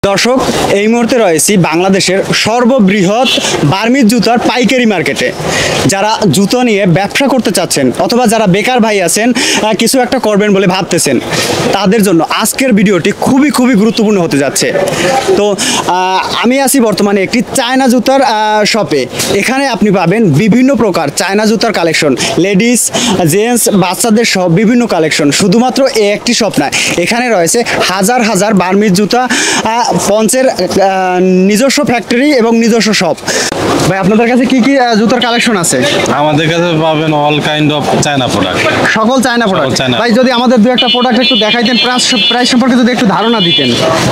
দর্শক, এই মুহূর্তে রয়েছি বাংলাদেশের সর্ববৃহৎ বার্মিজ জুতার পাইকারি মার্কেটে। যারা জুতো নিয়ে ব্যবসা করতে চাচ্ছেন অথবা যারা বেকার ভাই আছেন, কিছু একটা করবেন বলে ভাবতেছেন, তাদের জন্য আজকের ভিডিওটি খুবই গুরুত্বপূর্ণ হতে যাচ্ছে। তো আমি আছি বর্তমানে একটি চায়না জুতার শপে। এখানে আপনি পাবেন বিভিন্ন প্রকার চায়না জুতার কালেকশন, লেডিস, জেন্টস, বাচ্চাদের সব বিভিন্ন কালেকশন। শুধুমাত্র এই একটি শপ নয়, এখানে রয়েছে হাজার বার্মিজ জুতা, পঞ্চের নিজস্ব ফ্যাক্টরি এবং নিজস্ব শপ। ভাই, আপনাদের কাছে কি জুতার কালেকশন আছে? আমাদের কাছে পাবেন all kind of China product, সকল চায়না প্রোডাক্ট। ভাই, যদি আমাদের দু একটা প্রোডাক্ট একটু দেখাইতেন, প্রাইস সম্পর্কে যদি একটু ধারণা দিতেন।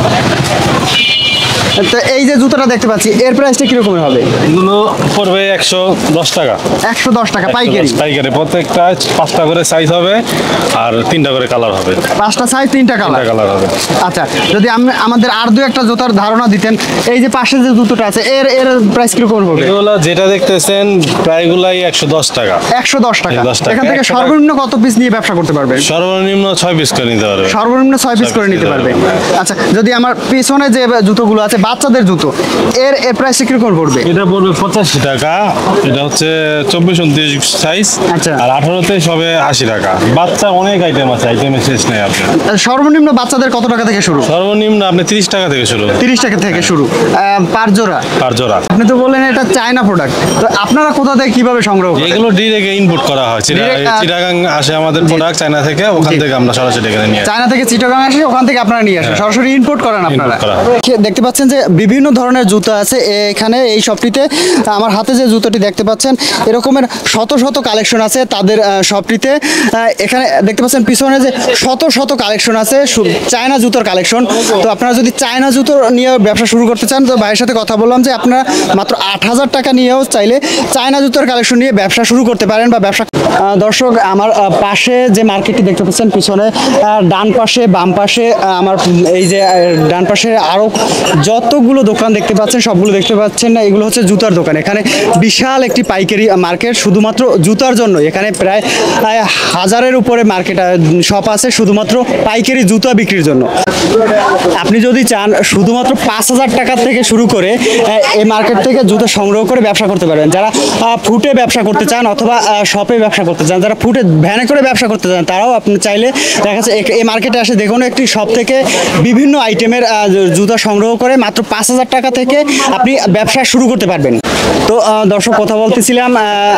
তো এই যে জুতাটা দেখতে পাচ্ছি, এর প্রাইসটা কিরকমের হবে? এগুলো পড়বে 110 টাকা। 110 টাকা পাইকারি? পাইকারি। প্রত্যেকটা 5টা করে সাইজ হবে আর 3টা করে কালার হবে। 5টা সাইজ 3টা কালার হবে। আচ্ছা, যদি আমাদের আর দু একটা জুতার ধারণা দিতেন। এই যে পাশে যে জুতোটা আছে, এর প্রাইস কিরকম হবে? এগুলো যেটা দেখতেছেন প্রায়গুলাই 110 টাকা। 110 টাকা। এখান থেকে সর্বনিম্ন কত পিস নিয়ে ব্যবসা করতে পারবে? সর্বনিম্ন 6 পিস করে নিতে পারবে। সর্বনিম্ন 6 পিস করে নিতে পারবে। আচ্ছা, যদি আমার পিছনে যে জুতোগুলো আছে, বাচ্চাদের জুতো, এর প্রাইস কিরকম পড়বে? এটা পড়বে 85 টাকা। এটা হচ্ছে 24-29 সাইজ। আচ্ছা। আর 18তে সবে 80 টাকা। বাচ্চা অনেক আইটেম আছে, আইটেমের শেষ নেই আপনার। সর্বনিম্ন বাচ্চাদের কত টাকা থেকে শুরু? সর্বনিম্ন আপনি 30 টাকা থেকে শুরু। 30 টাকা থেকে শুরু পার জোড়া? পার জোড়া। আপনি তো বললেন এটা চায়না প্রোডাক্ট, তো আপনারা কোথা থেকে কিভাবে সংগ্রহ করেন? এগুলো ডিরেক্ট ইনপুট করা হয়। চিটাগাং আসে আমাদের প্রোডাক্ট চায়না থেকে, ওখান থেকে আমরা সরাসরি এখানে নিয়ে আসি। চায়না থেকে চিটাগাং আসে, ওখান থেকে আপনারা নিয়ে আসেন, সরাসরি ইম্পোর্ট করেন আপনারা। দেখতে পাচ্ছেন যে বিভিন্ন ধরনের জুতো আছে এখানে এই শপটিতে। আমার হাতে যে জুতোটি দেখতে পাচ্ছেন, এরকমের শত কালেকশন আছে তাদের শপটিতে। এখানে দেখতে পাচ্ছেন পিছনে যে শত কালেকশন আছে চায়না জুতোর কালেকশন। তো আপনারা যদি চায়না জুতো নিয়ে ব্যবসা শুরু করতে চান, তো ভাইয়ের সাথে কথা বললাম যে আপনারা মাত্র 8000 টাকা নিয়েও চাইলে চায়না জুতোর কালেকশন নিয়ে ব্যবসা শুরু করতে পারেন বা ব্যবসা। দর্শক, আমার পাশে যে মার্কেটটি দেখতে পাচ্ছেন, পিছনে ডান পাশে বাম পাশে, আমার এই যে ডান পাশে আরও যতগুলো দোকান দেখতে পাচ্ছেন, সবগুলো দেখতে পাচ্ছেন না, এগুলো হচ্ছে জুতার দোকান। এখানে বিশাল একটি পাইকারি মার্কেট শুধুমাত্র জুতার জন্য। এখানে প্রায় 1000-এর উপরে মার্কেট শপ আছে শুধুমাত্র পাইকারি জুতা বিক্রির জন্য। আপনি যদি চান শুধুমাত্র 5000 টাকা থেকে শুরু করে এই মার্কেট থেকে জুতো সংগ্রহ করে ব্যবসা করতে পারবেন। যারা ফুটে ব্যবসা করতে চান অথবা শপে ব্যবসা করতে চান, যারা ফুটে ভ্যানে করে ব্যবসা করতে চান, তারাও আপনি চাইলে দেখা যাচ্ছে এই মার্কেটে আসে দেখুন একটি শপ থেকে বিভিন্ন আইটেমের জুতা সংগ্রহ করে মাত্র 5000 টাকা থেকে আপনি ব্যবসা শুরু করতে পারবেন। তো দর্শক, কথা বলতেছিলাম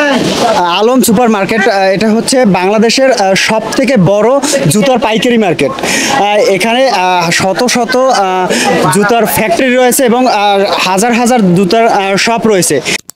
আলম সুপার মার্কেট। এটা হচ্ছে বাংলাদেশের সব থেকে বড় জুতার পাইকারি মার্কেট। এখানে শত জুতার ফ্যাক্টরি রয়েছে এবং হাজার জুতার শপ রয়েছে।